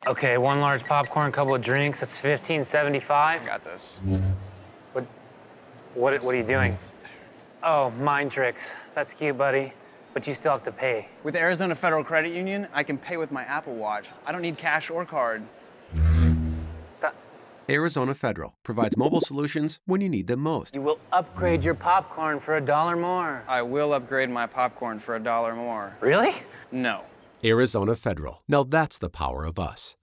Okay, one large popcorn, couple of drinks. That's $15.75. I got this. What are you doing? Oh, mind tricks. That's cute, buddy. But you still have to pay. With Arizona Federal Credit Union, I can pay with my Apple Watch. I don't need cash or card. Stop. Arizona Federal provides mobile solutions when you need them most. You will upgrade your popcorn for $1 more. I will upgrade my popcorn for $1 more. Really? No. Arizona Federal. Now that's the power of us.